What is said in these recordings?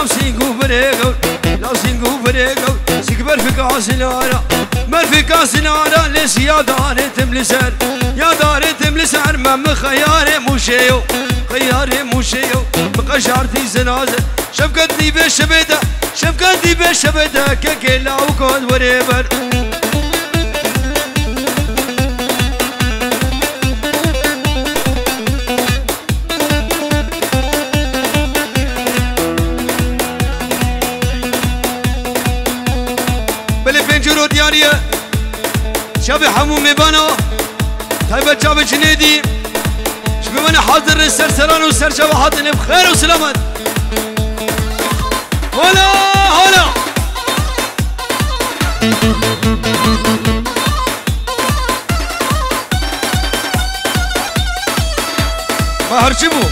لام سينقو بريقو لام سينقو بريقو سيكبر في كاسنارا مر في كاسنارا ليس يا داري تملسر يا داري تملسر مم خياري موشيو خياري موشيو بقشارتي زنازة شفقتني بشبدة شفقتني بشبدة ككلا وكود وريبر ديارية شابي حمومي بنا طيبة شابي جنيدي شبي وانا حاضر السرسران والسرشابة حاضرني بخير وسلامت هلا هلا ما هرشبو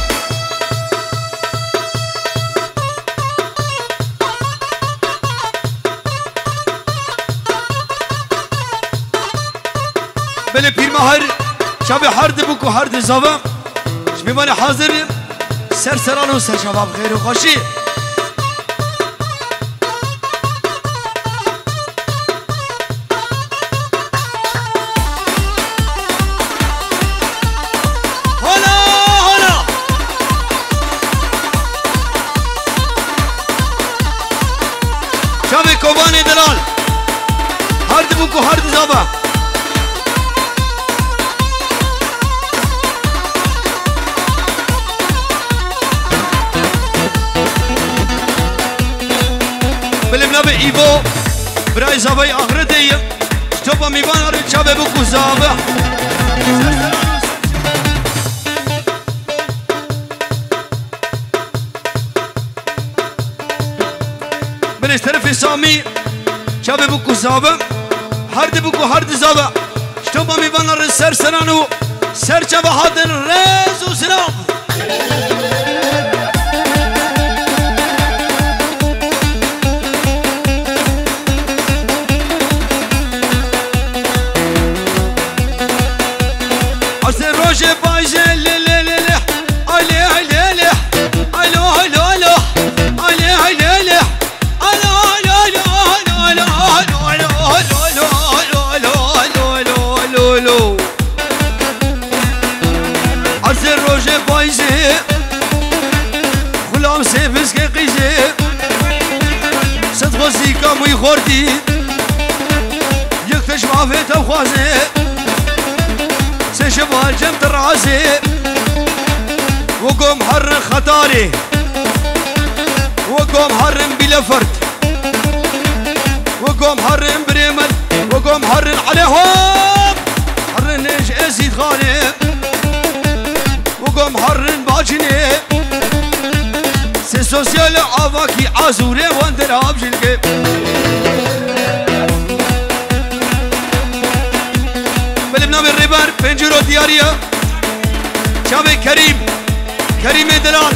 بله پیر مهر شب هرد بکو هرد زبم شبیمان حاضر سر سران و سر شباب خیر و خوشی هلا هلا شب کوبان دلال هرد بکو هرد زبم بالمنابع إيفو براي زابي آخرتي شتوبا ميبان أرد شابه بكو زابه بالاشترف سامي شابه بكو زابه هرد بكو هرد زابه شتوبا ميبان أرد سر سرانو سر شابه حاضر ريز و سلام روشه بايزه للللله علي علي الو الو الو علي علي الو الو الو الو الو عسل روشه بايزه غلام سيفس قيزه صدق زيكا مي خوردي يكتش ما فيت خوازه شبال جنب الراسي وقوم حرن خطاري وقوم حرن بلا فرد وقوم حرن بريمل وقوم حرن عليهم حرن ايش ازيد خاني وقوم حرن باجني سي سوسيال عواكي عزوري واندراب جلقي بالبنام الربار بنجرو ديارية شابي كريم دلال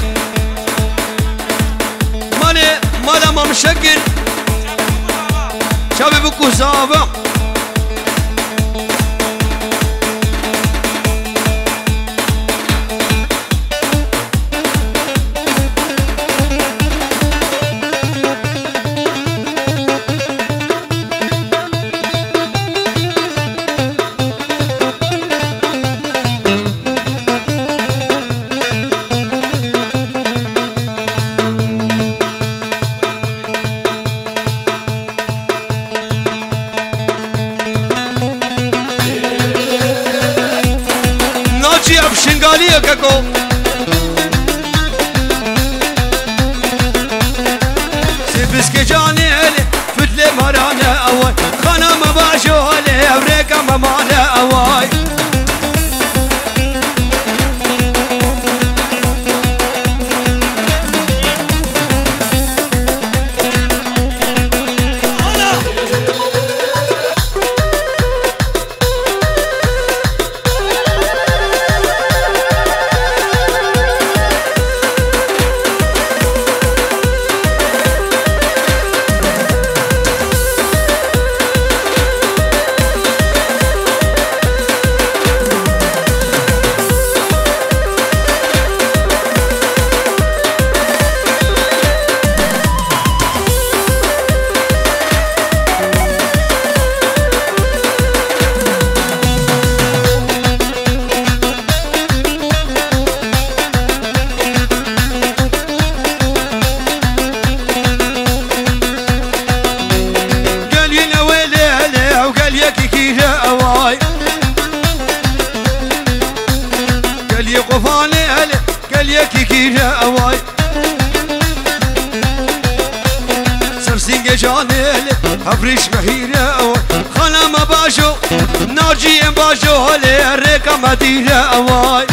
مالا ما مشكل شابي بكو زابا شنگالیه ککو سیبس که جانی علی فتل مرانه اول خانه مباشو علی ابریکا ممانه اول مديرة أواي سرسينجي جانيل أفريش مهيرة أواي خانا ما باشو ناجي باشو هولي ريكا مديرة أواي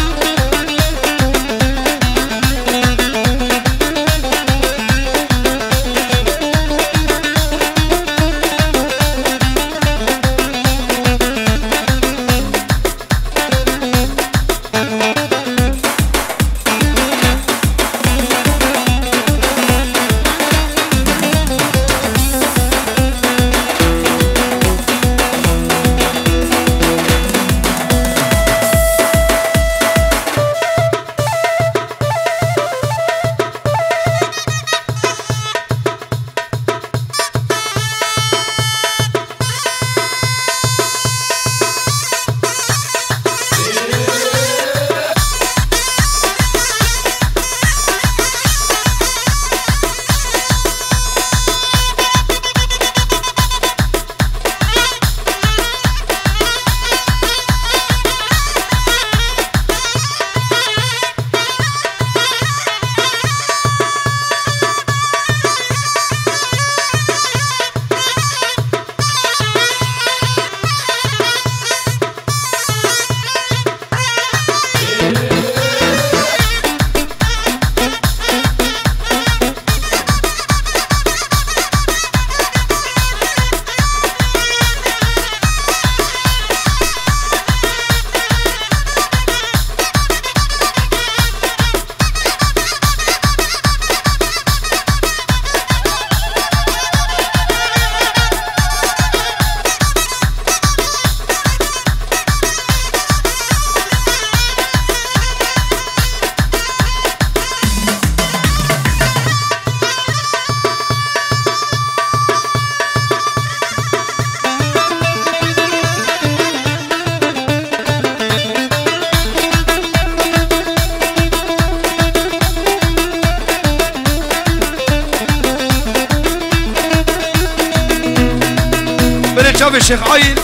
شباب الشيخ عين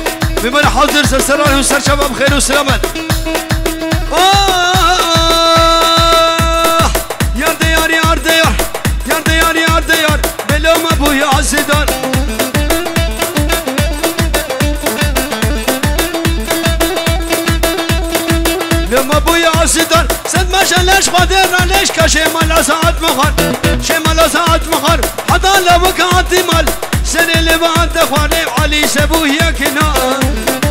بمن حاضر سرسران وسر شباب خير وسلامات. يار ديار يار ديار يار ديار يار ديار بلوم ابويا عزدار لما ابويا عزدار سد ما شلاش قادرنا ليش كشمال ساعات مخر شمال ساعات مخر حتى لو كانت مال سنة اللي بعد خواني علي سبويا كنار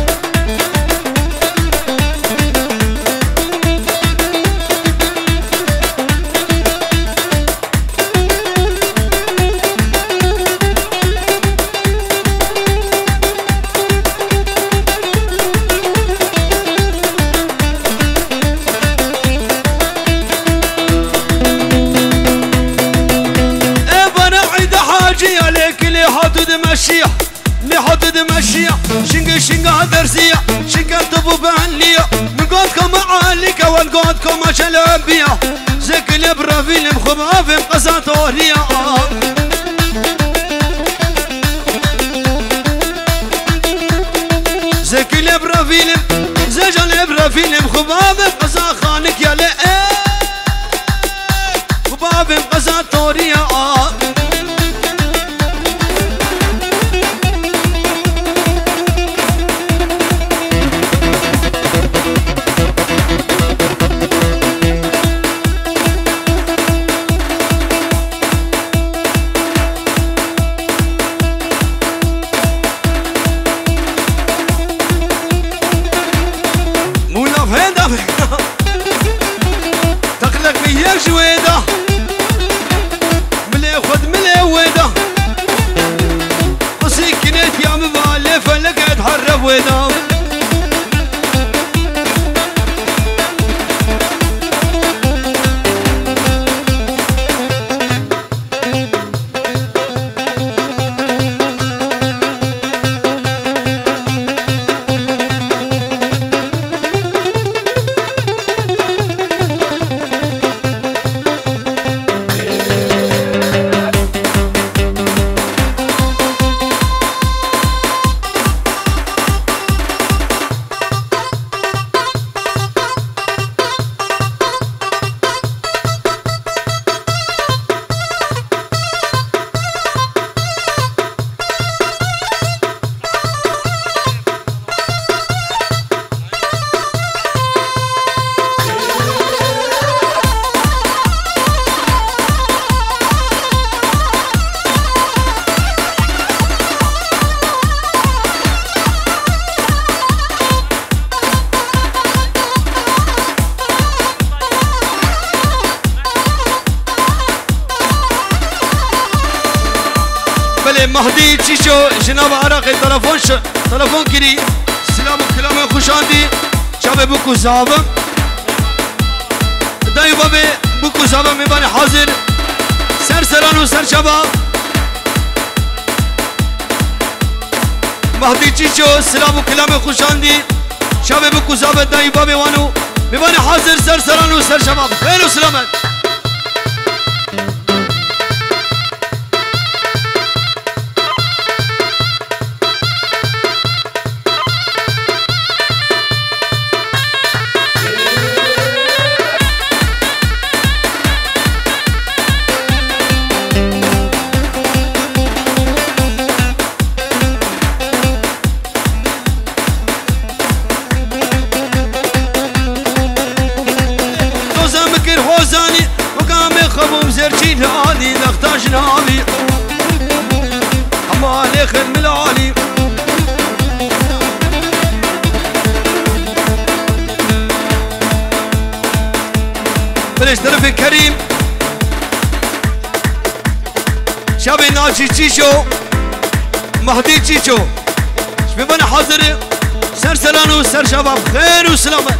دمشيح لحد دمشيح شنقة درسية شنقة طبو بانلية نقودكم معاليك والقودكم شلبية زك الابرافيل مخبافي مقصاتورية زك الابرافيل زج الابرافيل مخبافي مقصا خانك يا لئي مخبافي مقصاتورية جويدة ملي خد ملي ويدة قصي كنت يا مبالي فلك اتحرف ويدة بله مهدی چیچو جناب عراق تلفون کری سلام و کلام خوشاندی شب بکو زابم دایی بابه بکو زابم میبانه حاضر سرسران و سرشبا مهدی چیچو سلام و کلام خوشاندی شب بکو زابم دایی بابه وانو میبانه حاضر سرسران و سرشبا خیر و سلامت هادي نختاش نامي حمالي خدم العالي بلش طرف كريم شابي ناجي تشيشو مهدي تشيشو شبيبنا حاضر سر سلانو سر شباب خير وسلامة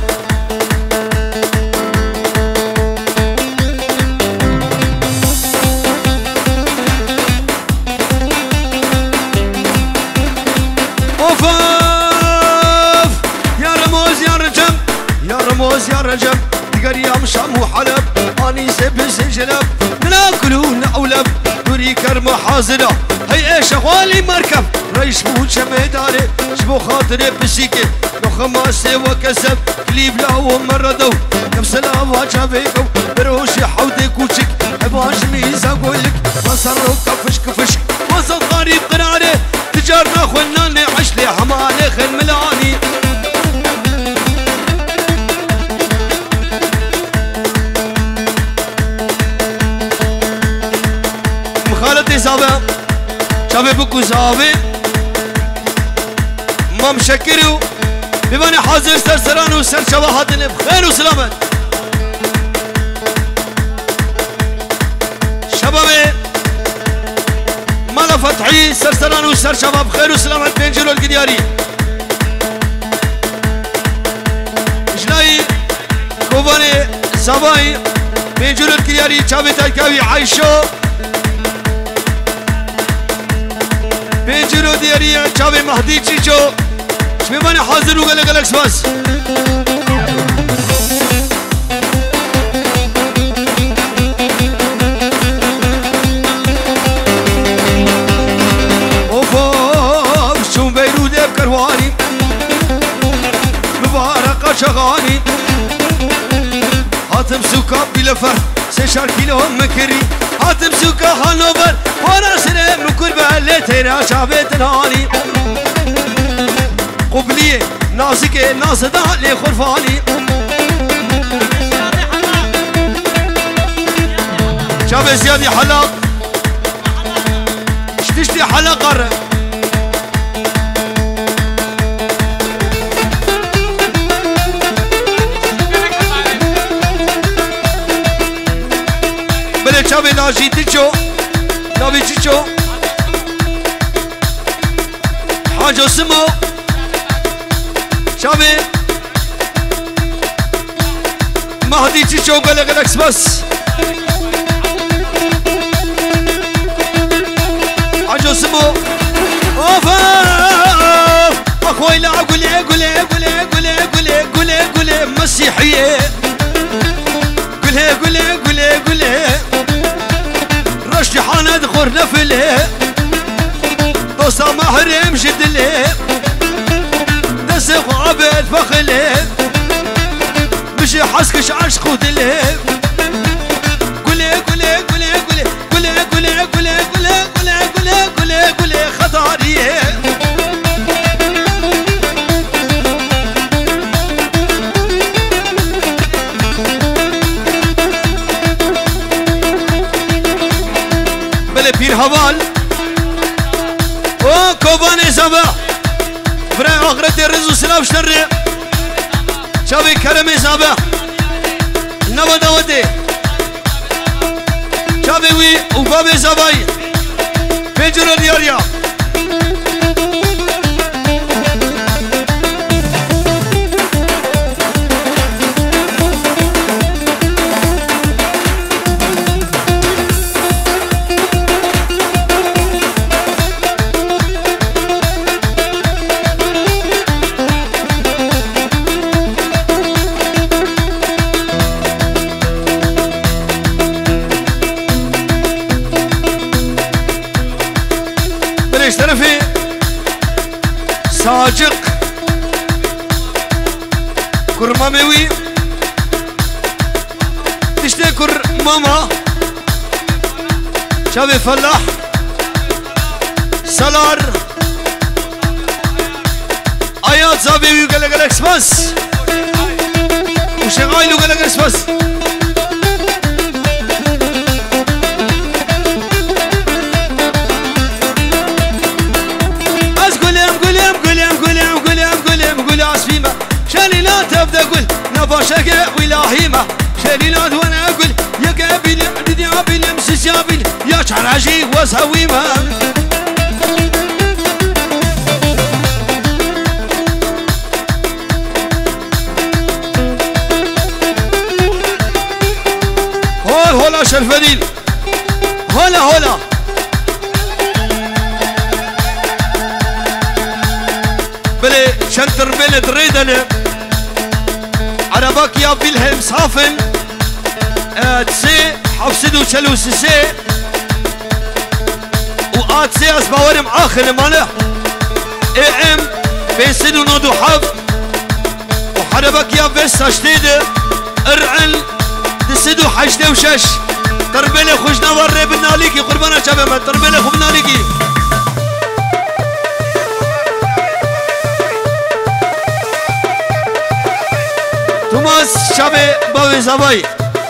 يا رجب تقريام شام وحلب اني سبس جلب ناكل ونعولب دوري كرم حاضره هي ايش اخوالي مركب ريش بوش ميداري شبو خاطري بسيكي لو خماسي وكسب كليب لاو مردو كم سلام واجابيكو بروشي حودي كوشك اباش ميزا اقولك وصروا كفش كفش وصل قريب قراري تجارنا خلنا نعيش لي حمالي خل ملاني زابه شابه بكو زابه ما مشكرو بباني حاضر سرسران و سر شواهاتن بخير و سلامت شبابه مالا فتحي سرسران و سر شباب بخير و سلامت بينجلو القدياري اجلائي كوباني زاباي بينجلو القدياري شابه تايكاوي عايشو بيجرو دياريا شابي مهدي تشيشو شبيباني حاضر وقالك قالك سواس اوف شو بيرود بكرواني مبارك شغاني هاتم سوكا بلفر 6 كيلو مكري هاتم سوكا هانوفر وانا سنة مكر بهالي تيرا شابت الهاني قبلية ناسكي ناسدا لي خرفاني شابت زيادي حلاق شتشتي حلاق قرر بله شابت ناجي تيشو نابي تشيشو حاجو سمو شابي مهدي تشيشو قالك لك بس حاجو سمو اوفا اخوي لا قولي مسيحيه قولي رشدي حاند غور نفله دوستا محرم جدله دسق عبد فخله مشي حسكش عشق ودله قولي خطاريه بير هوال او كوباني زبا فرا اخرتي رزو سلاف شر شابي كرمي زبا نبدا ودي شابي وي وبابي زباي بيج دور دياريا شرفي ساجق كرماموي تشتي كر ماما شابي فلاح سلار آيات زابي وقال لك اكسباس وشغايل وقال لك اكسباس شكا ولاهيمة شليلات وانا اقول يا قابل يا قابل يا مسس يا قابل يا شعراجي وسويمة هولا شرفدين هولا بلي شنتر بلد ريدنا عربك يا فيلهلم صافن تسي حفصدو شلو سي وآت سي أسباورم آخر ماله ام بيسدو نودو حف وحربك يا فيس هشتيد ارعل تسدو حشتي وشش تربيلي خوشنا وري بناليكي قربانا شبه تربيلي خوب ناليكي توماس شابي باوي زباي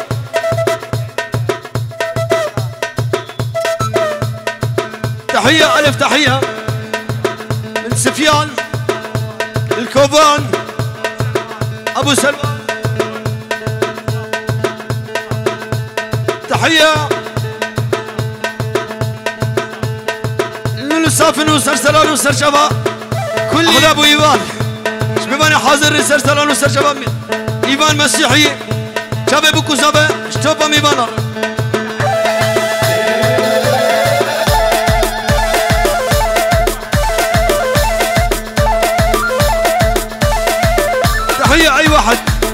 تحية ألف تحية من سفيان الكوبان أبو سلمان تحية للسافن وسرسلان وسرشبا كل أخذ أبو إيوان شبيباني حاضر سرسلان وسرشبا إيمان مسيحي شابي بكو زبا اشتوبا ميبانا تحية أي واحد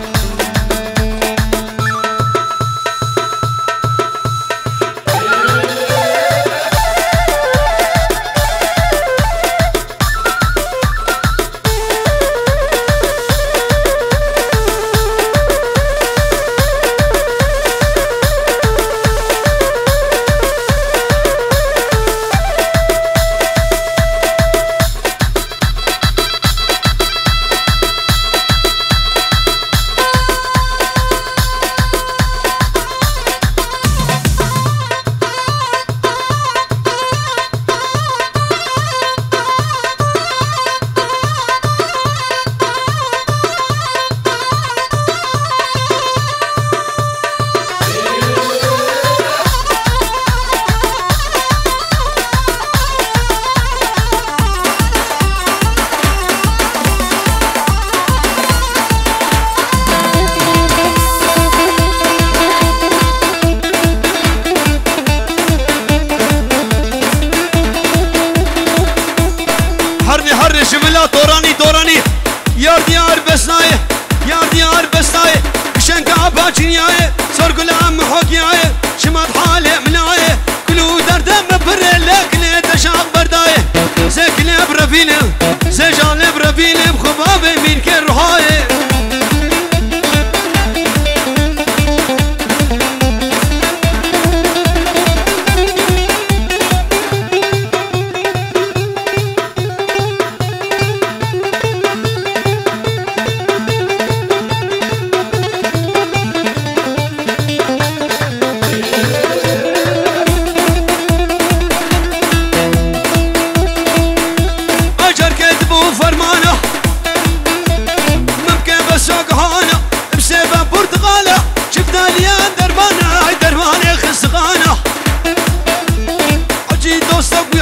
دوراني يا ديار بسناي يا ديار بسناي شنك اباچنياي سرقل عم حوكياي شمات حالي مناي كلو درد مبر لكن تشاق برداي زكل برفيل زجال برفيل بخباب من كرهاي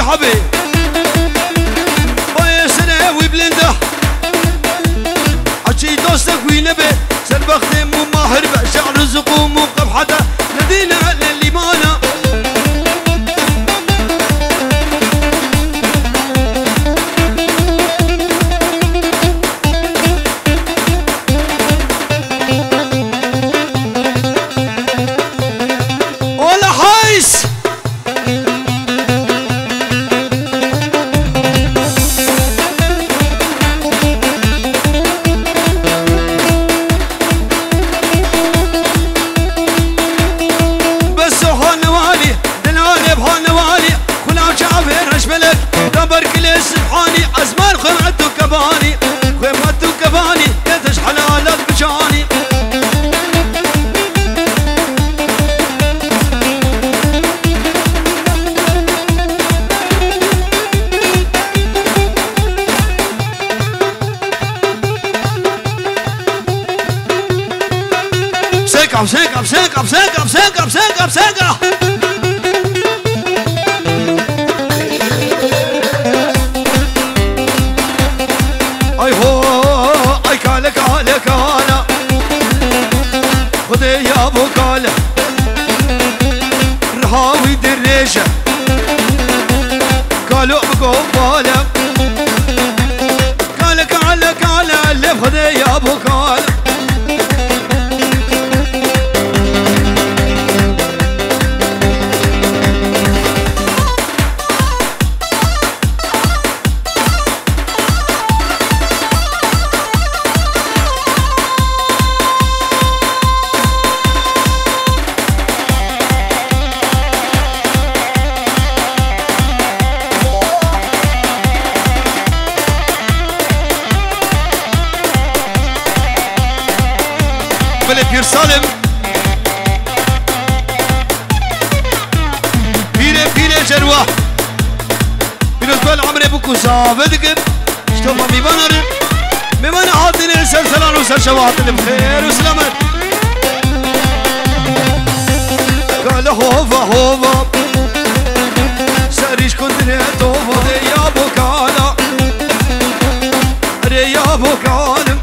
حبي ويسره ويبلنده عشي دوستك وينبه سربختي مو ماهر بشعر رزقه مو قبحته ندينا لليمانه بسنقة اي هو اي كاله كاله كاله خذي يا ابو كاله رهاوي دريشه كالو بقباله كاله كاله كاله اللي خذي يا ابو كاله بير سالم بيره جروه بيره طول عمري بكو صابدك شتوما ميبانا حاطين سلسلان وسر شواط بخير وسلامت قال هوفا هوفا سريش كنت نتوفا يا ابو كالا يا ابو كالا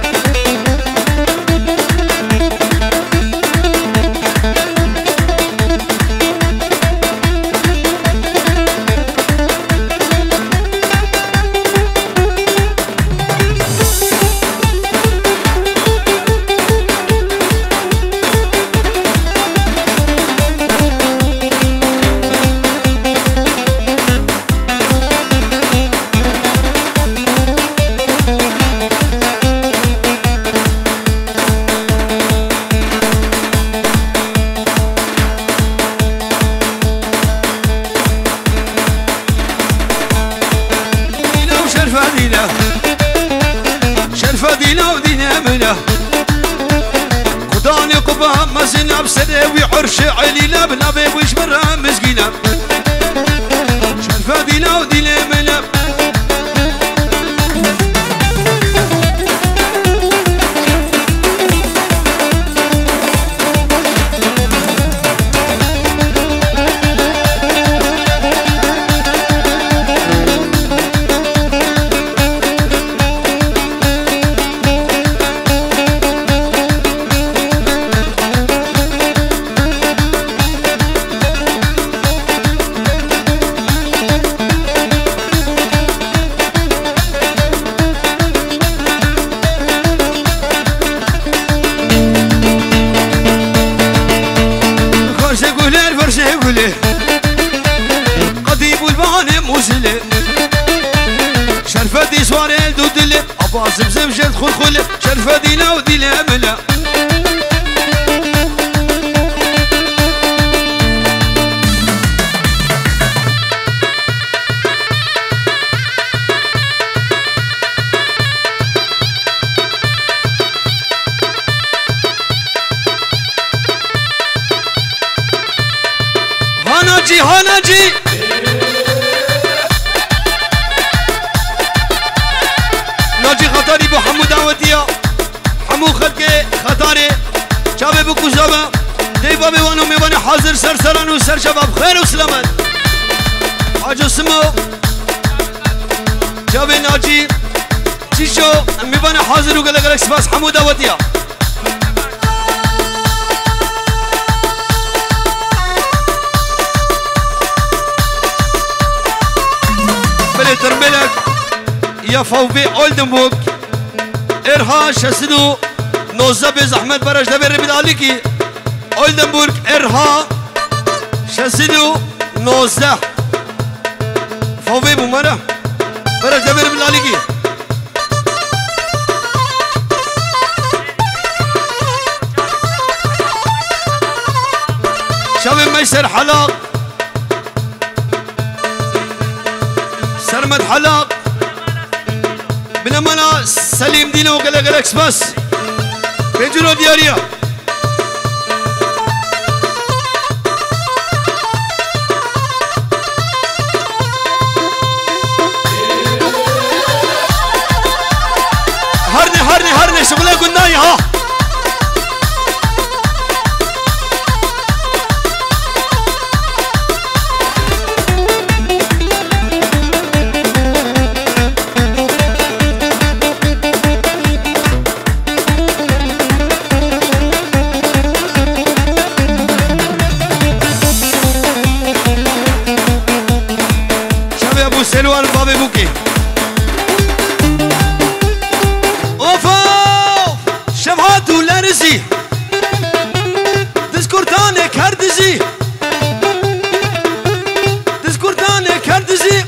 قداني قبا مسنا بسنة ويعرش علي لاب لابي ويش برا مسكينة شرفة دينا ودينا منا قضيب والباني موزله شرفة دي سواري الدودله عباس بزمجد خلخله شرفة دينا ودينا ملا هانجي ناجي خطاري بو حمو دعوتيا حمو خلقي خطاري شابي بو كوزابا ديبا ميوانو ميواني حاضر سر سران و سر شباب خير و سلامت حاجو سمو جابي ناجي تيشو ميبانا حاضر وقال لك سباس حمودة وديا بلي ترملك يا فوفي اولدنبوك ارها شسدو نوزبز احمد برش دبر بداليكي اولدنبورغ ارها شسدو نوزه فوفي بومانا برش دبر بداليكي شباب ميسر حلاق سرمد حلاق بنمنا سليم دينا وقال لك اكسباس بيجرو دياريا هرني شغله قلناي ها سلوان بابي بوكي اوفا شفعات ولارزي دسكورتاني كاردزي دسكورتاني كاردزي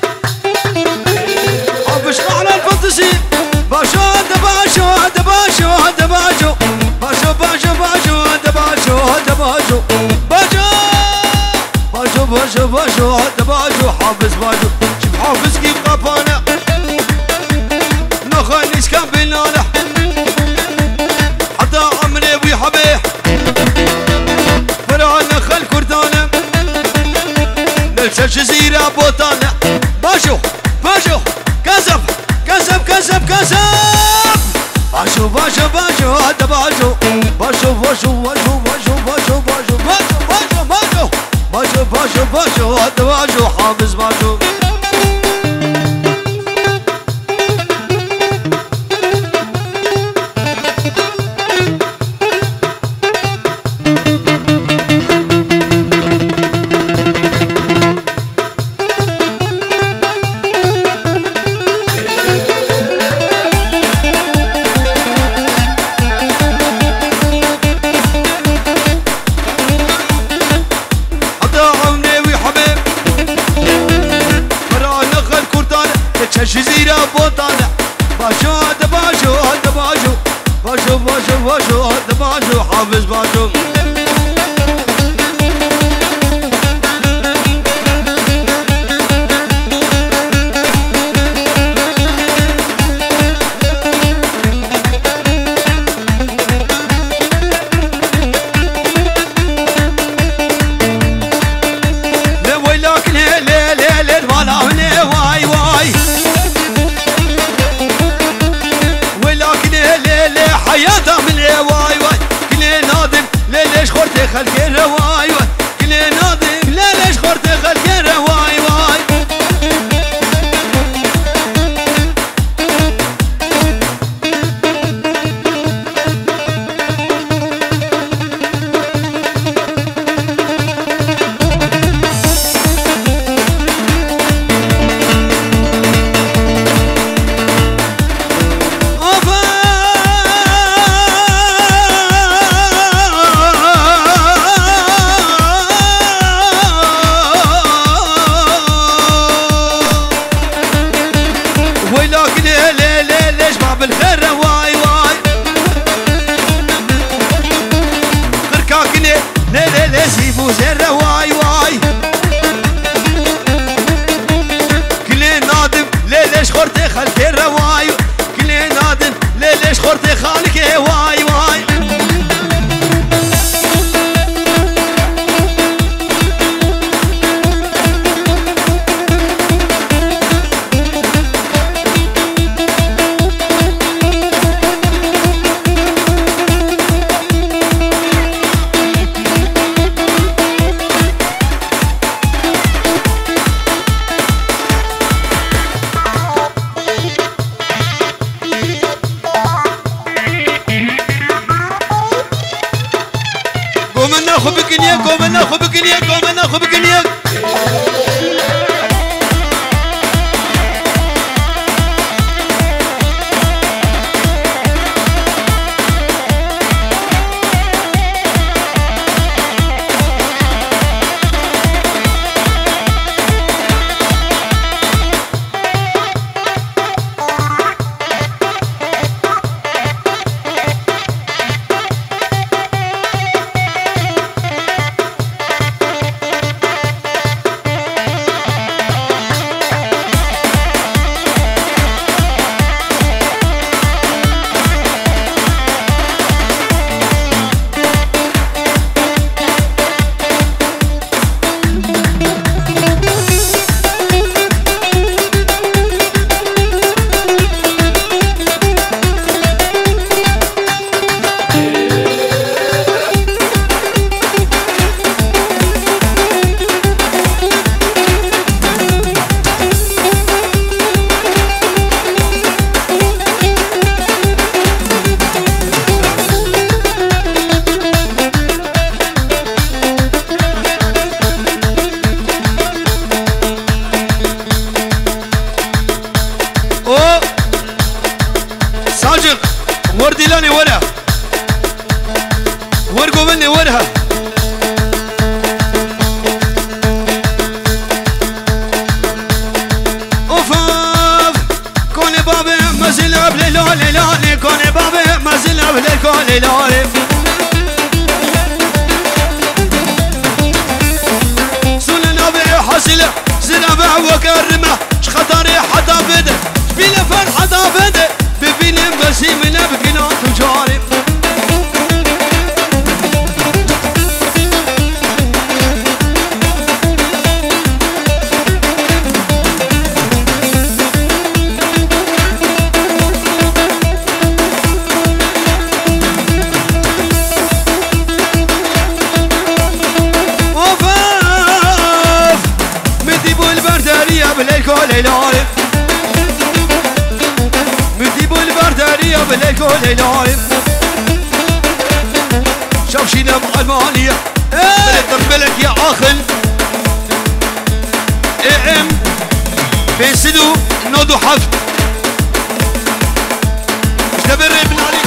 عبش على الفانتسي باشو دباشو دباشو دباشو باشو باشو باشو دباشو دباشو باشو باشو باشو باشو دباشو حافظ باشو حافظ كيف قفانا نخليش كان بينانا حتى عمري ابوي حبيه فرانا خل كردانا نلسى جزيرة بوطانا باشو باشو كسب كسب كسب كسب باشو باشو باشو هذا باشو باشو باشو باشو باشو باشو باشو باشو باشو باشو باشو باشو هذا باشو حافظ باشو جزيرة بوطانة باشو هذا باشو هذا باشو باشو باشو باشو هذا باشو حافظ باشو حياته من واي واي كلي ناضم ليش خورتي خلقي رواي واي كلي ناضم ليش خورتي خلقي رواي واي ليش باب الخير واي واي غركاكني لي سيفو زر واي واي كلي نادم ليش خورتي خلقي رواي كلي نادم ليش خورتي خالقي واي واي بلاني ورا ورقوا مني ورها اوفاف كوني بابي مزيلا بليلولي لولي كوني بابي مزيلا بليلولي لولي سننا بحسلة زرابع وكرمة شخطري حدا بده بلا فن حدا بده ببين بسيم نبكينا تجاري بالليل مديبو البردارية بالليل كل شوف شينا مع المالية بلد بلد يا عاخل ام بين سدو نودو حفل مش نبري من عليك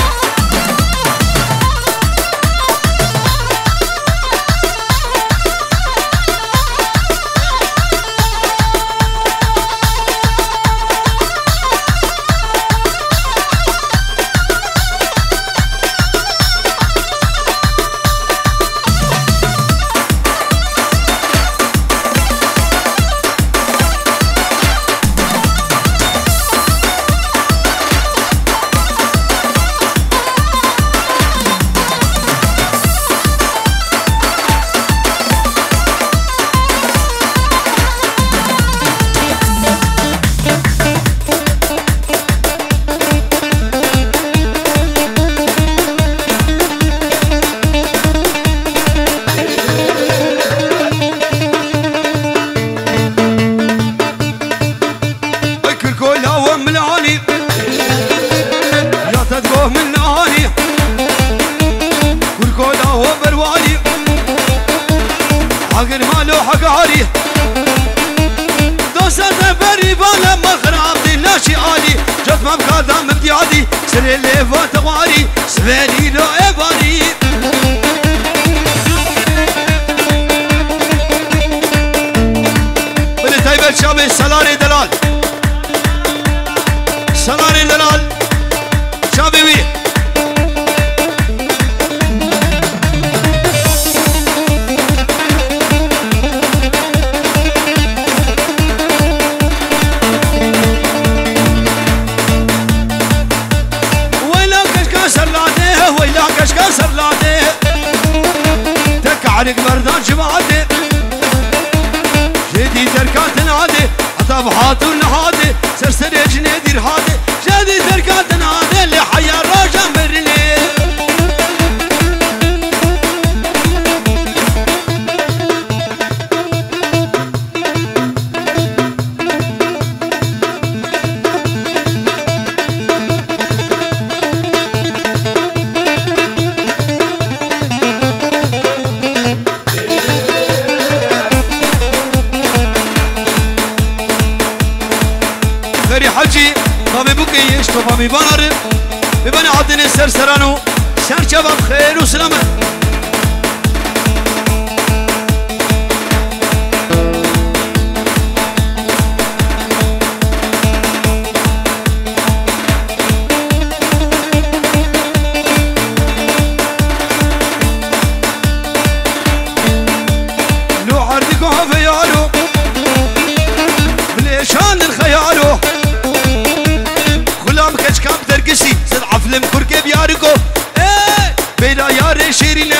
عليك بردان جماعتي جدي تركات نادي طبحات ونهادي سرسري جنيدي رهادي جدي تركات نادي اللي حيا الراجع مرلي بابي بانر ببني عدني سرسرانو شان شباب خير وسلامة لو عردكو هفيالو بليشان الخيالو كام ترقسي سد عفلم كركب ياركو بينا ياري شيرين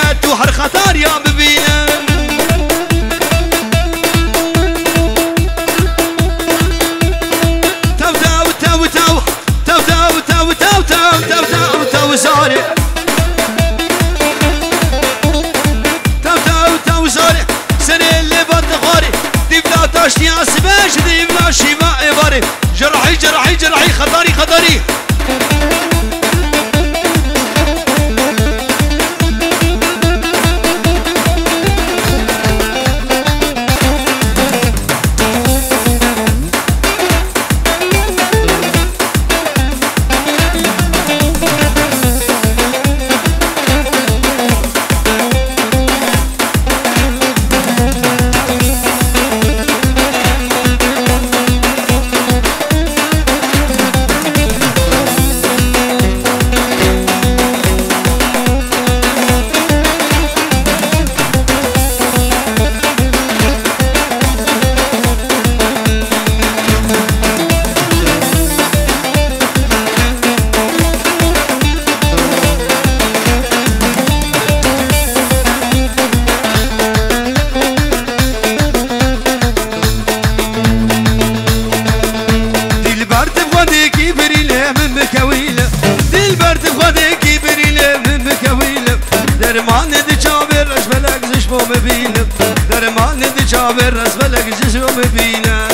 درمان دی چاوی رش بلک زشمو ببینم درمان دی چاوی رش بلک زشمو ببینم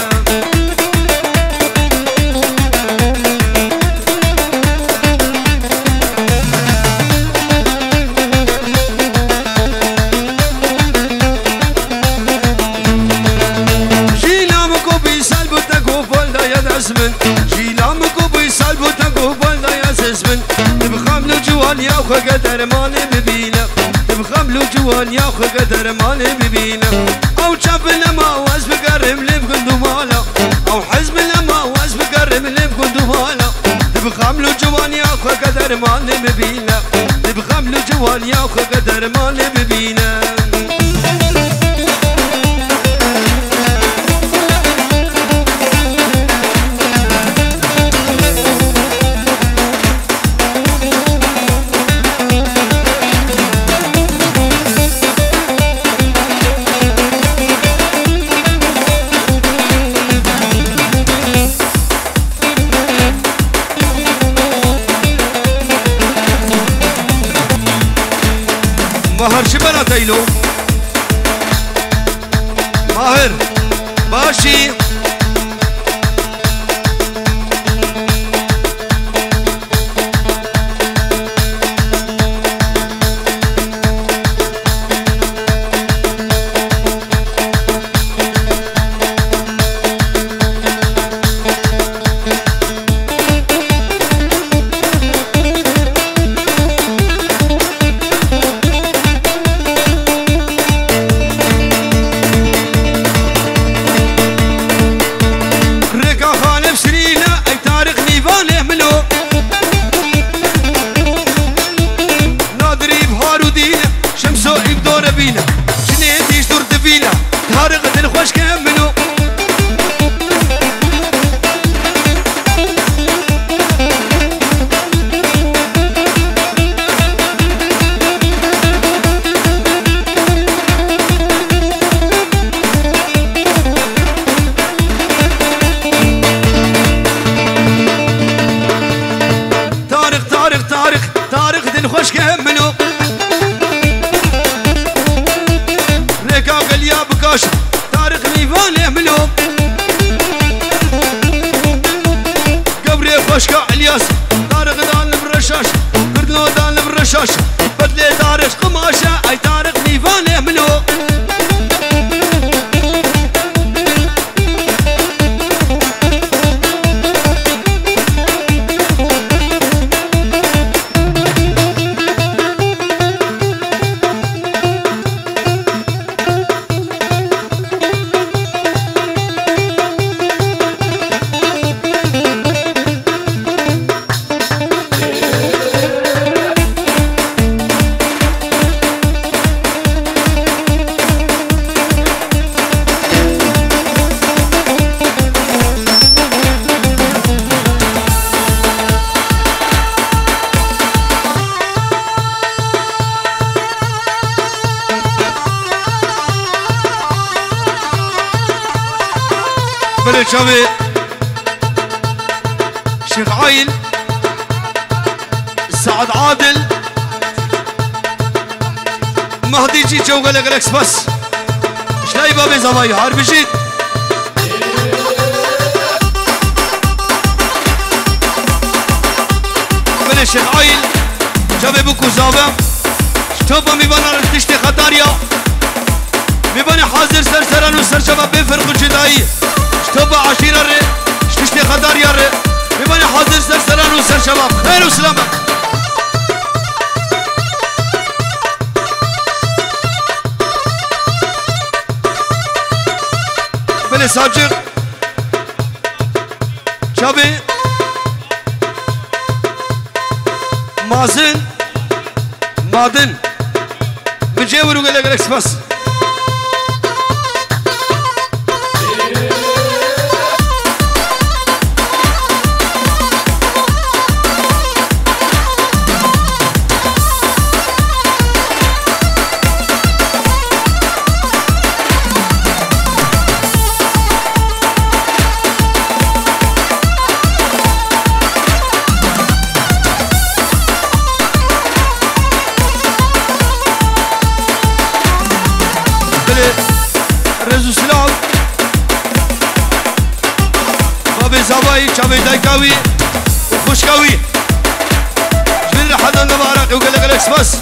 يا خو قدر مالي ببينا تبخم لو جوان يا خو قدر مالي ببينا او شاف لما واز بقرب لي بقندو مالا او حزب لما واز بقرب لي بقندو مالا تبخم لو جوان يا خو قدر مالي ببينا تبخم لو جوان يا خو قدر مالي ببينا ماهر شبنا تيلو ماهر باشي بلد شوي شيخ عايل سعد عادل مهدي جي جو قال لك بس شلاي بابي زواي هار بجيت بلد شيخ عايل شوي بكو زابا شتوبا ميبانا تشتي خطاريا ميباني حاضر سرسران وسرشبا بفرق الجدائي شتوبا عشيرة ري شتشتي خطاريا ري ميباني حاضر سرسران وسرشبا خير وسلامة بلد ساجر شوي مازن مادن بجيورو قال لك بس دواي شافي دايكاوي وخشكاوي جبل حدا نبارك وقال لك الاكس بس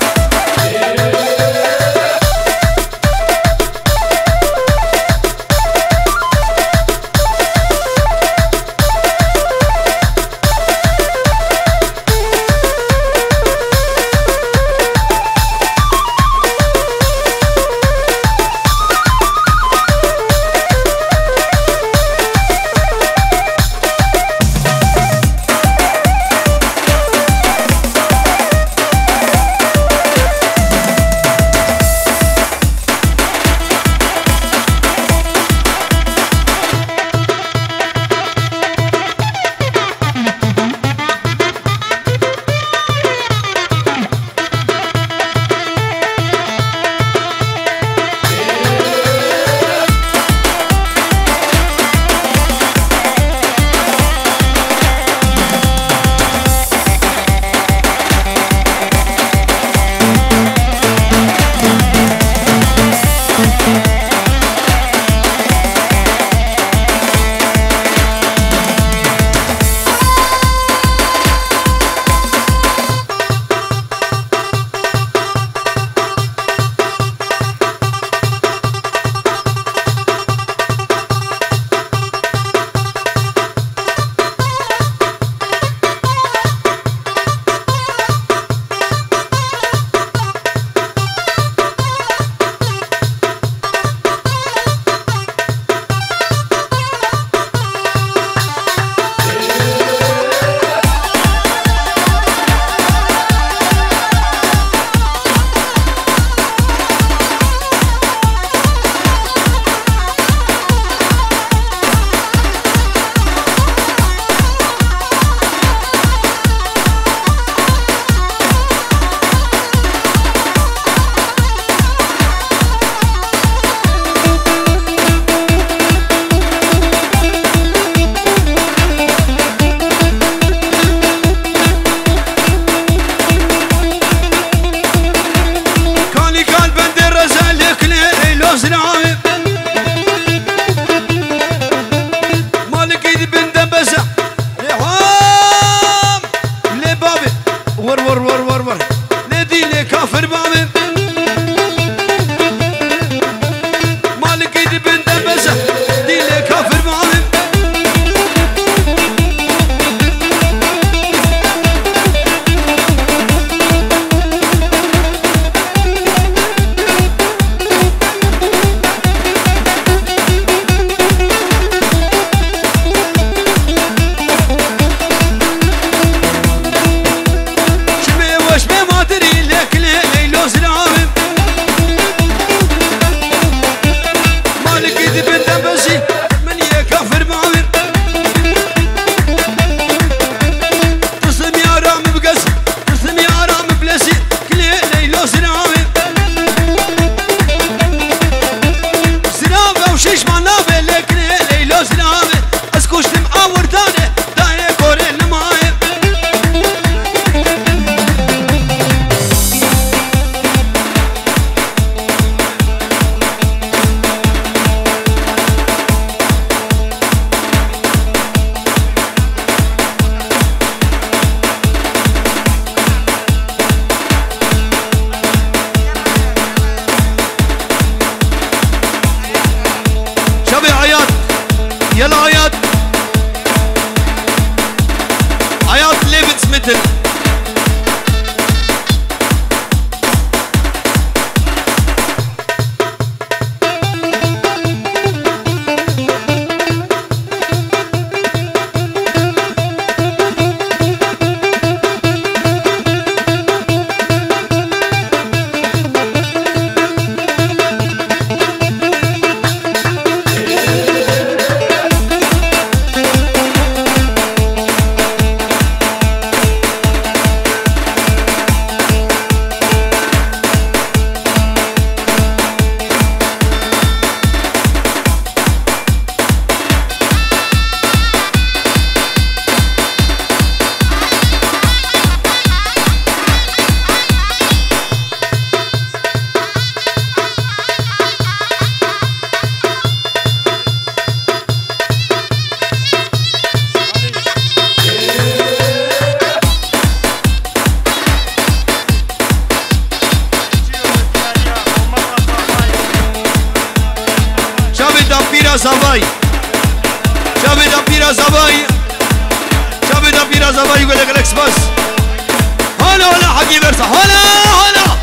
بيرا زباي شابي دا بيرا زباي يقول لك الاكس بس هلا هلا حقي برسا هلا هلا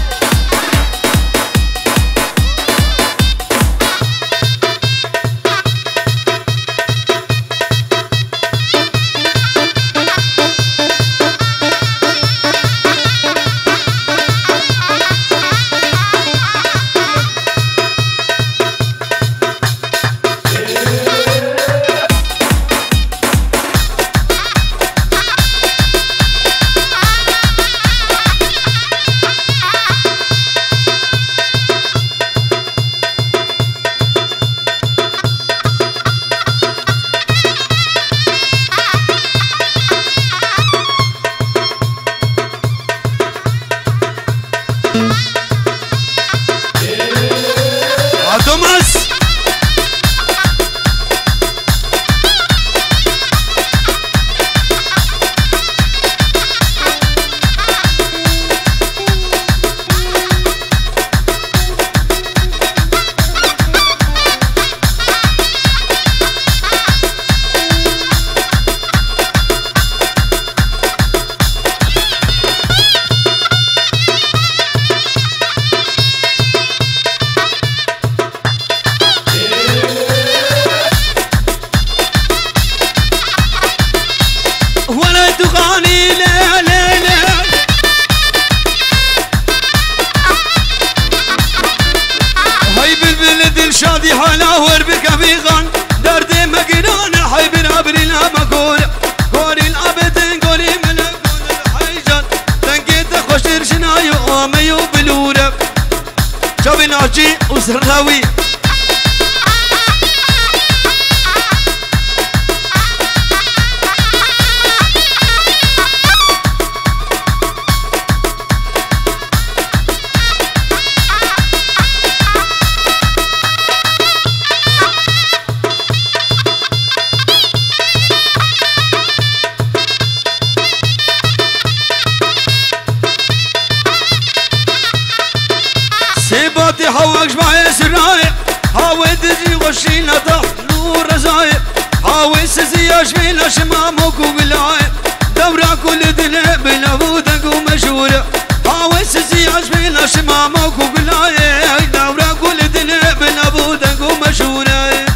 شادي حالا وربك في غان درد مقران حيبنا برنا مقول قولي العبدين قولي ملك الحيجان تنقيت خوشير شنايو وميو بلورب شابي ناجي وسراوي سيباتي حواك شبعي سراي حاول تجي غشينا تحت نور رزاي حاول سزياش بلا شمامك وبلاي دورة كل دنيا بلا بودك ومشهورة حاول سزياش بلا شمامك وبلاي دورة كل دنيا بلا بودك ومشهورة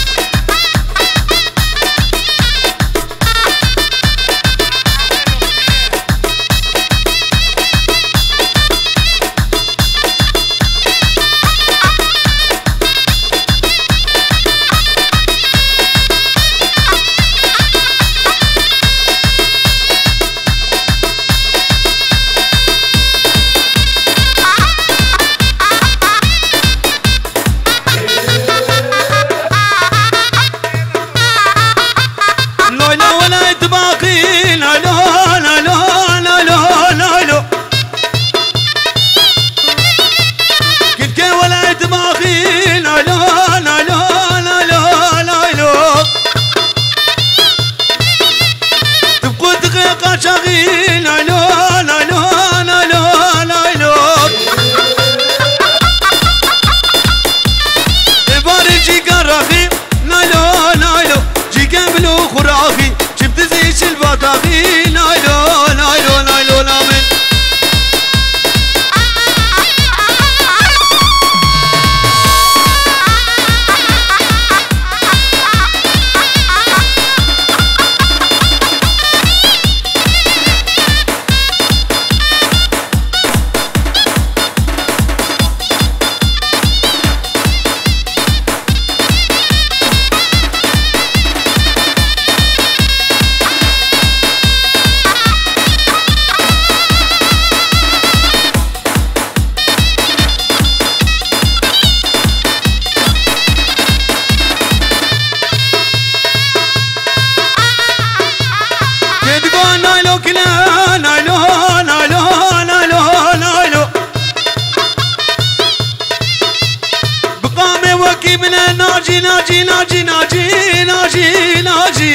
ناجي ناجي ناجي ناجي ناجي ناجي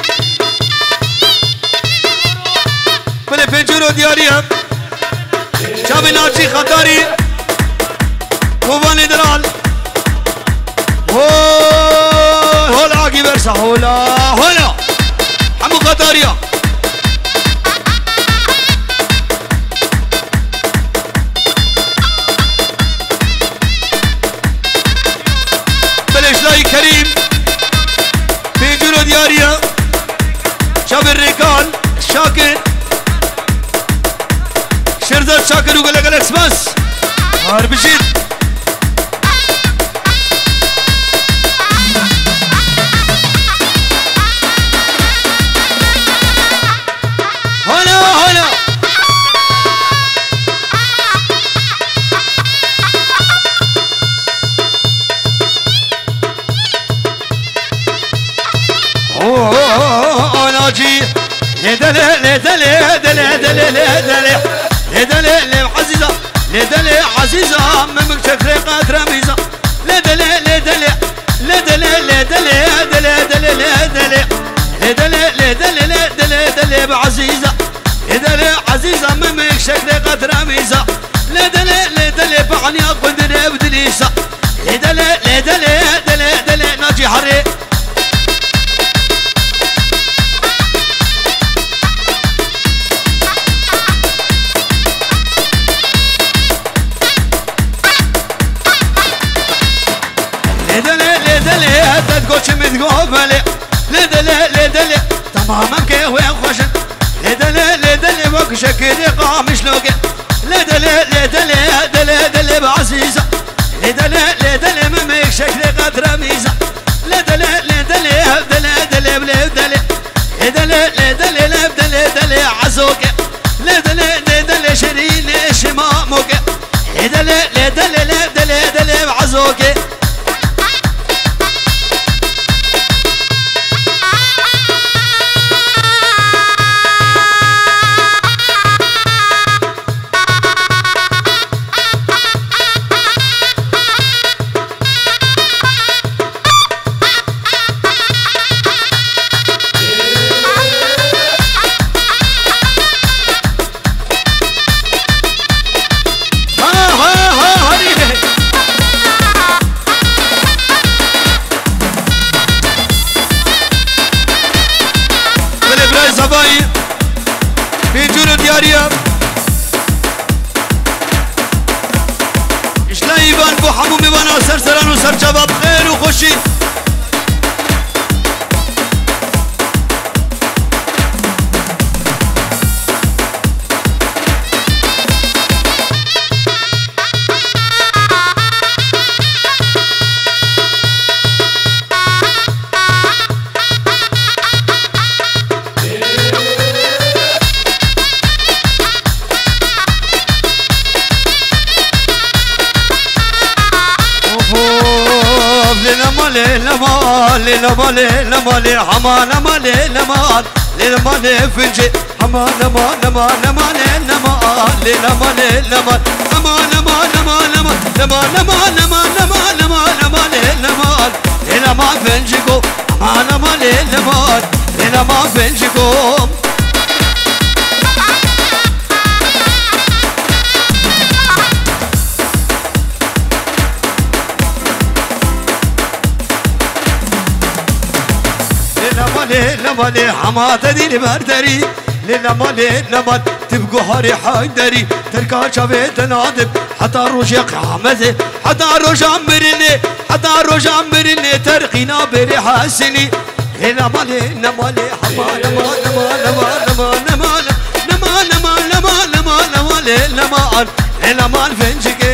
بله پنجورو دیاریم شب ناجی خطاری خوبانی درال هول آگی برسا هولا دياريا بلشلاي كريم بيجورو دياريا شاب الريكان شاكر شردت شاكر وقال لك الاكسباس هارب جيت لدلي عزيزة ممك شكري قاترة ميزة لدلي لدلي لدلي لدلي لدلي لدلي لدلي لدلي لدلي لدلي بعزيزة لدلي عزيزة ممك شكري قاترة ميزة لدلي لدلي بعني قدري بدليسة لدلي لدلي لدلي لدلي ناجي حري تقولش متقوبلي لدلي لدلي تماما كيوي خوشن لدلي لدلي وك شكري قامش لوكي لدلي لدلي لدلي لدلي بعزيزة لدلي لدلي مميك شكري قدر ميزة لدلي لدلي لدلي لدلي لدلي لدلي لدلي لدلي لدلي عزوكي لدلي لدلي شريني شماموكي لدلي لدلي لدلي لدلي بعزوكي بيجورو دياريا اشلا يبان بو حمومي وانا سرسران وسر جواب خير وخوشي لمالي حمان مالي لمال لمالي فنجي حمان مال مال مالي لمال لمالي لمال حمان مال مال مال مال مال مال مال مالي لمال لما فنجيكو حمان مالي لمال لما فنجيكو لمالي حماته دي لبردري لمالي لمال تبقوا هاري حيدري تركا شبيت نادب حتى رجع قامته حتى رجع مرني حتى رجع مرني ترقينا بري حسني لمالي لمالي حماته لمال لمال لمال لمال لمال لمال لمال لمال لمال لمال لمال فنجكي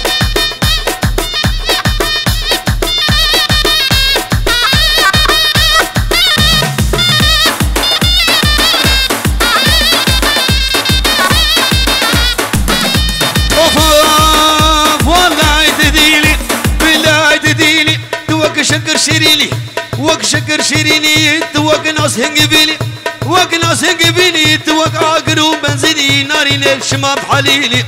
شكر شيريني وك شكر شيريني توك ناس هنجبيلي وك ناس هنجبيلي توك عقرو بنزيني ناري نيل شمام حليلي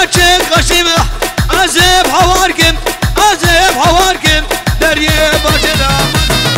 بچه خشیمه ازب حوارکم ازب حوارکم دریه باشه دام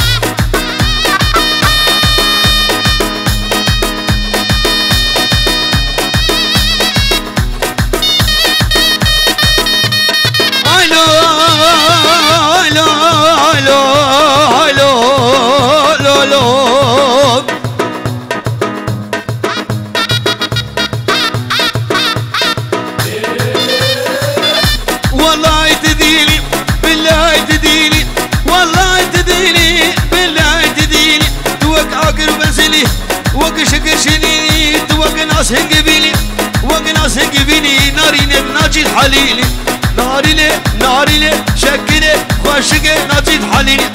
ناجي حليلي ناري لي ناري لي شكلي خوشقي ناجي حليلي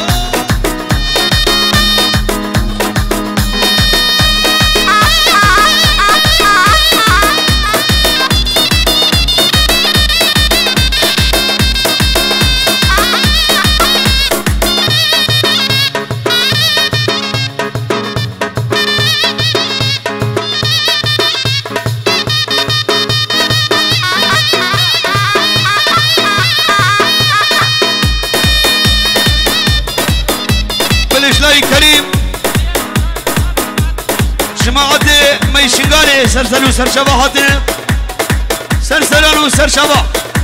كريم جماعة ميشنغاري سرسلو سرشبا هاتنا سرسلانو سرشبا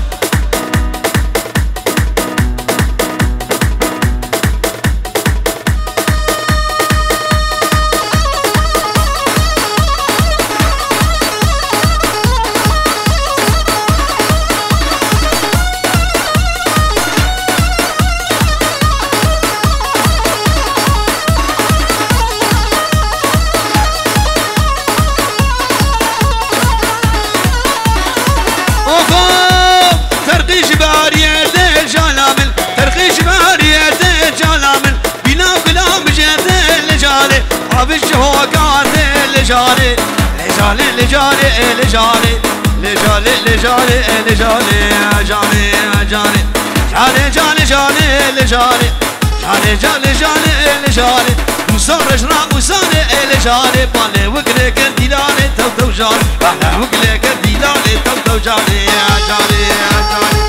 لجاري لجاري لجاري لجاري لجاري لجاري لجاري جاري جاري جاري جاري جاري لجاري جاري جاري جاري لجاري وصار جرا وصار لجاري بالي وقلي كديلاني تو تو جاري بالي وقلي كديلاني تو تو جاري جاري جاري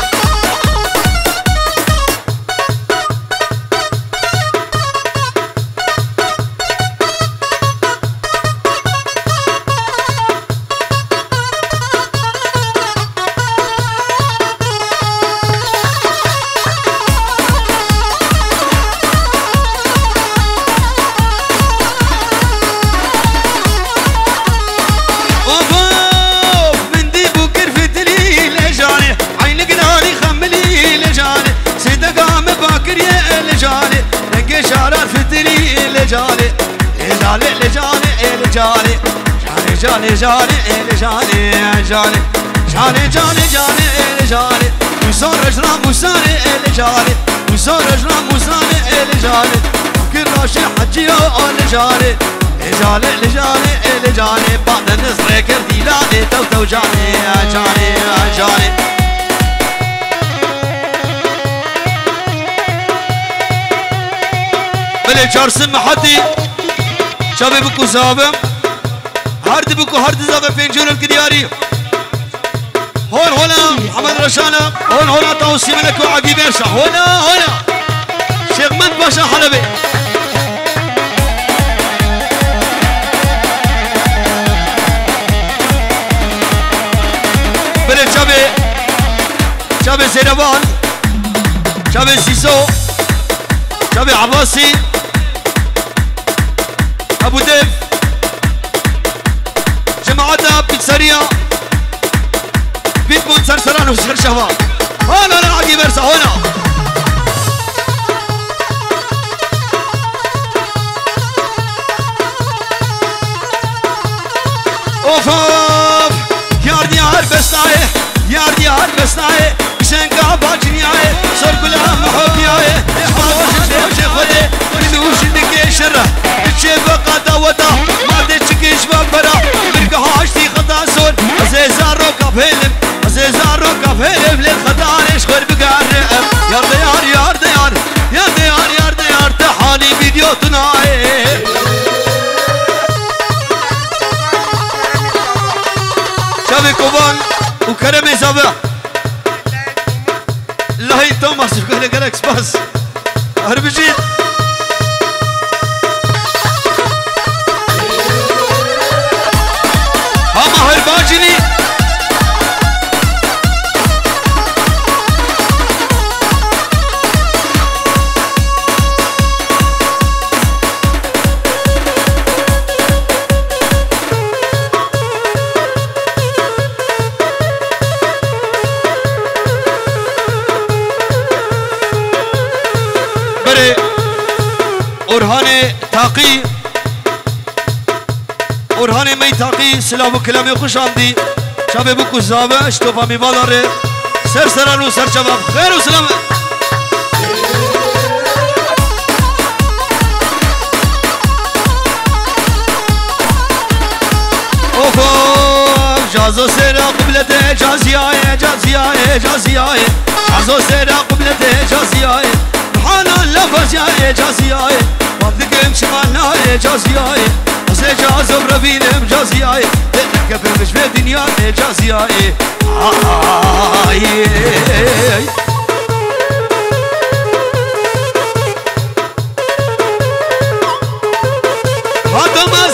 لجالي لجالي لجالي لجالي جالي جالي لجالي جالي جالي جالي جالي لجالي وصار اجرام وصاري لجالي وصار اجرام وصاري لجالي كل راشي حجي لجالي لجالي لجالي لجالي بعد النصر كرديلاني تو تو جالي جالي جالي بله چارسم محدی شبه بکو زابم هرد بکو هرد زابه پنجولم کدیاری هون هنا محمد رشانه هون هنا توصي منك وعقي برشا هنا هنا شيخ من باشا حلبي بله شبه زينبان شبه سيسو شبه عباسي ابو ديف جماعتنا بيتساريا بيت مون سرسران وسر شباب هنا انا عقي برسا هنا اوف اوف يار ديار بسناي يار ديار بسناي شنقا باجنياي صار كلها محوكياي شغله ودوش دقي شره الشيب قدا ودا ما تشكيش ببرا برقه هاشتي خطا سور ازيزارو كفيلم ازيزارو كفيلم للخدارش خير بقارب يا ديار يا ديار يا ديار يا ديار تحالي فيديو تناي شبي كوبان وكرم زابع الله توماس شكرا لك سباس هربجيت هما هرباجيني أورهاني مي تاقي سلام وكلامي خوش عندي شباب بكو زابا اشتوفا مي بالاري سر سرانو سر شباب خير وسلام اوف جازو سيرا قبلته جازياي جازياي جازياي جازو سيرا قبلته جازياي حانا لفزياي جازياي وابدكم شمالنا جازياي جاز بربينم جازياي تكبر مش في الدنيا جازياي هاتمس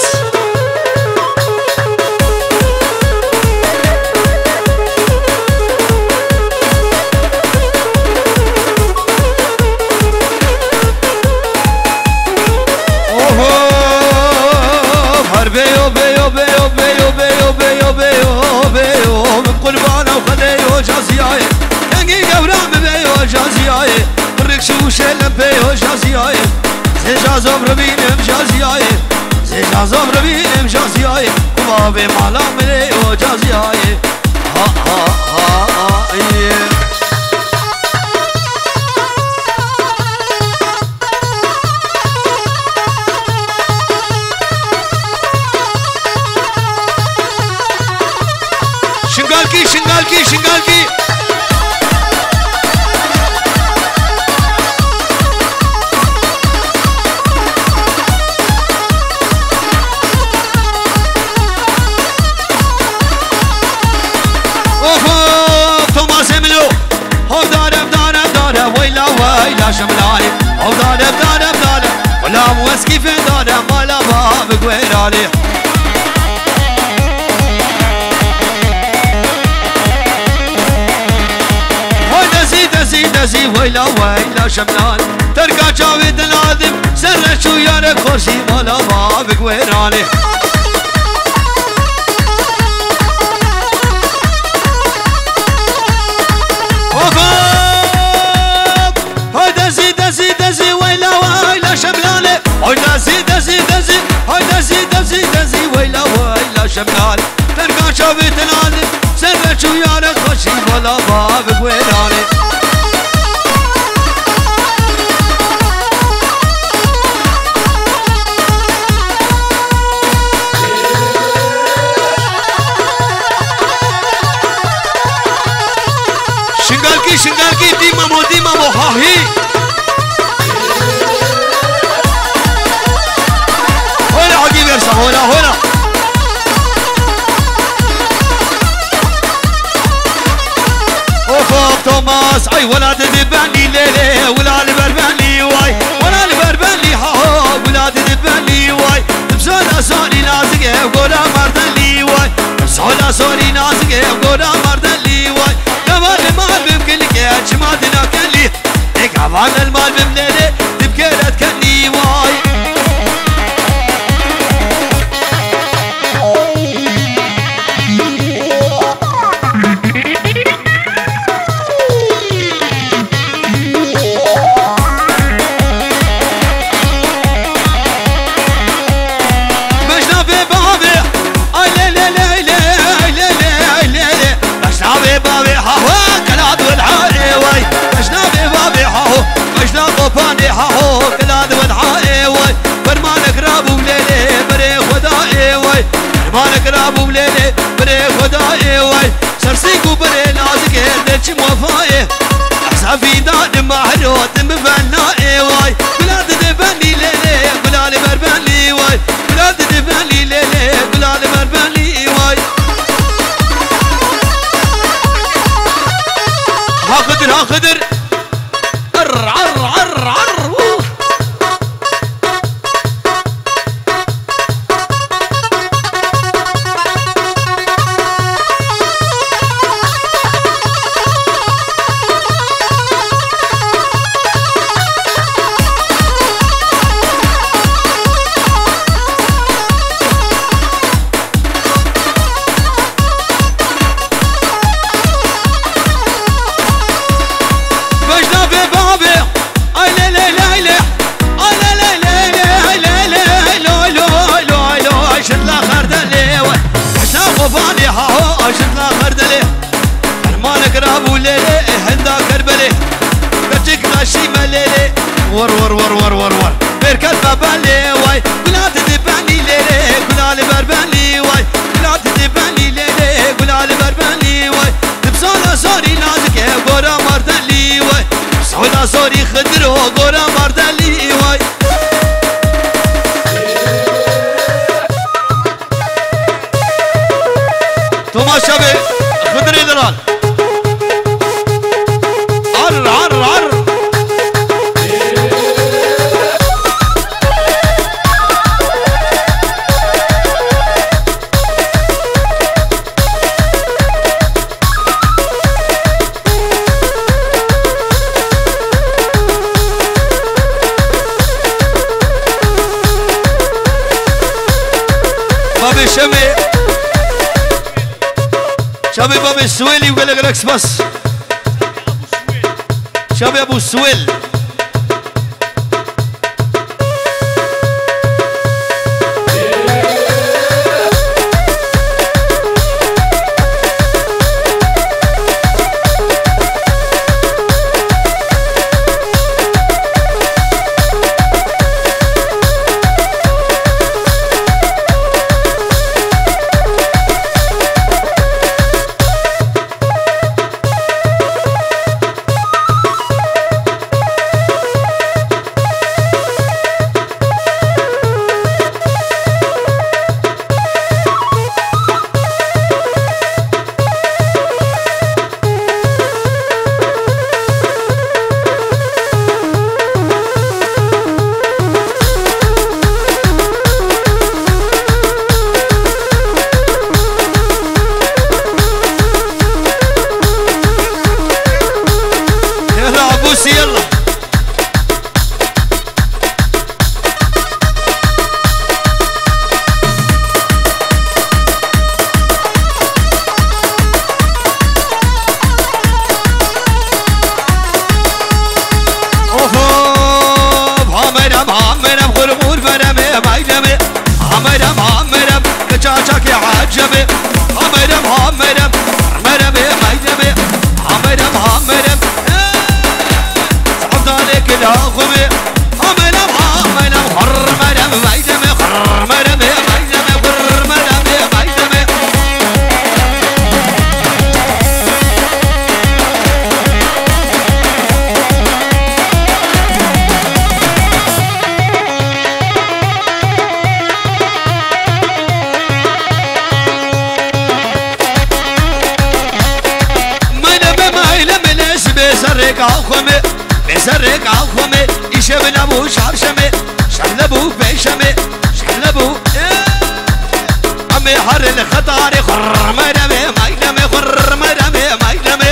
بيو بيو بيو بيو بيو بيو بيو بيو من قربانا وخليو جازياي ينقي قورام بيو جازياي بركش وشلم بيو جازياي زي جازو بربينم جازياي زي جازو بربينم جازياي كبابي مالا مليو جازياي ها ها ها شنقالكي شنقالكي اوه توماس ملو هو دارب دارب دارب ويلا ويلا شملاني هو دارب دارب دارب ولا موسكي في دارب مالا باب قويرالي دزي ويلا ويلا شملان تركا جاويد العظيم سر شو يارك خورشي مالا بابك ويراني هاي دزي دزي دزي ويلا ويلا شملان هاي دزي دزي دزي هاي دزي دزي دزي ويلا ويلا شملان تركا جاويد العظيم سر شو يارك خورشي مالا بابك ويراني شنقالكي ديما هاهي هنا عقيب يرسى هنا اوف توماس اي ولاد دباني ليلي ولاد برباني واي ولاد برباني هاهو ولاد دباني واي بزولا سوري نازقه وقولا مردلي واي بزولا سوري نازقه وقولا مردلي واي كمان المال بمكن لك يا جماعتنا كلي كمان المال بمليلي تبكيرت كني واي باني هاهو كلاد ودعائي واي فرمانك رابو مليلي بريخ ودائي واي فرمانك رابو مليلي بريخ ودائي واي سرسيكو بري نازك هردش موفائي احسافي داد محروت بفنائي واي بلاد دبني ليلي بلاد بربني واي بلاد دبني ليلي بلاد بربني واي خضر ها خضر عر عر عر عر ور ور ور ور ور ور بركات بابالي واي قلات دباني ليلي قلال برباني واي قلات دباني ليلي قلال برباني واي تبصولا صوري نازك غورا مردلي واي تبصولا صوري خضرو غورا مردلي واي توما شبه خضري دلال عر عر عر شباب ابو السويلي وقال لك رقص بس شباب ابو السويل بسرق عخمه يشبلبو شرشمه شلبو بيشمه شلبو عمي حر الخطار خر مرمي مايلمي خر مرمي مايلمي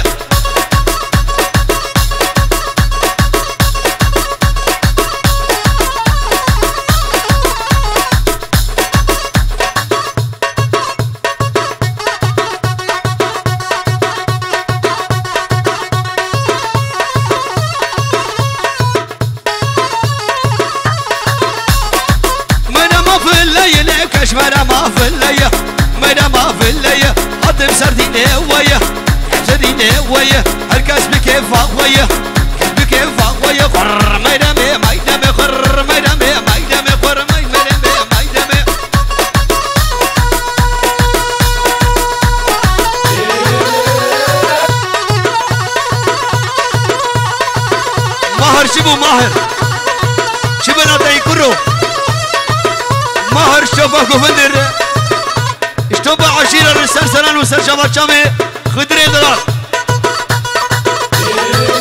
مرا ما في اللية مرا ما في اللية قدم سرديني ويا سرديني ويا هالكاس بكيف ويا بكيف ويا خر ميدمي ميدمي خر ميدمي ميدمي خر ميدمي ميدمي ماهر شبو ماهر شبنا تيكرو ماهر شباك وفندر اشتبع عشيرة السرسران وسر شباك شامي خدري دلال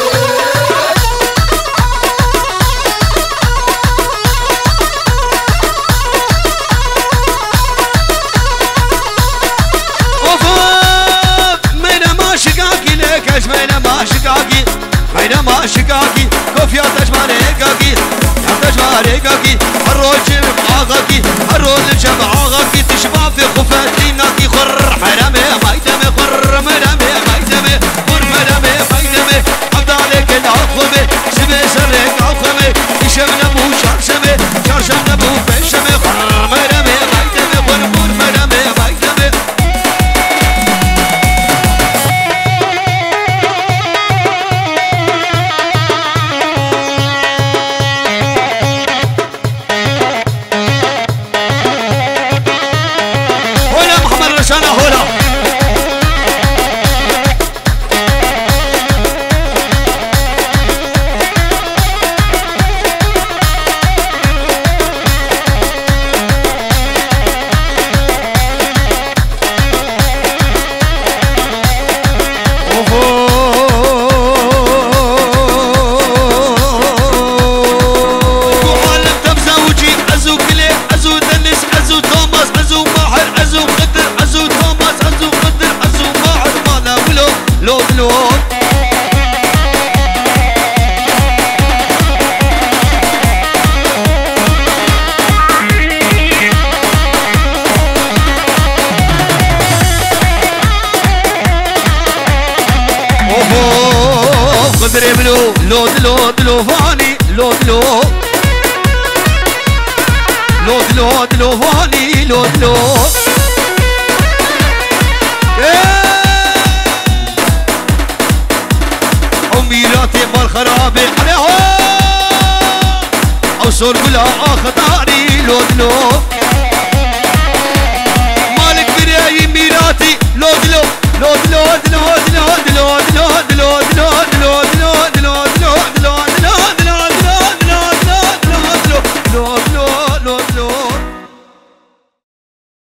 شكاكي بينما شكاكي كوف يا تجماريكاكي يا تجماريكاكي الروج بمعاغاكي الرول جمعاغاكي تشبع في خفاتي ناكي خر حرامي مايدمي خر مرامي مايدمي خر مرامي مايدمي عبد عليك العقوبة سمي سرك عقوبة يشمنا بو شمسمي شرشمنا بو فشمي خر مرامي مايدمي خر مرامي مايدمي أنا هنا لو فاني لو فاني لو أميراتي مال خرابي عليها أو صور كلها أخطاري لو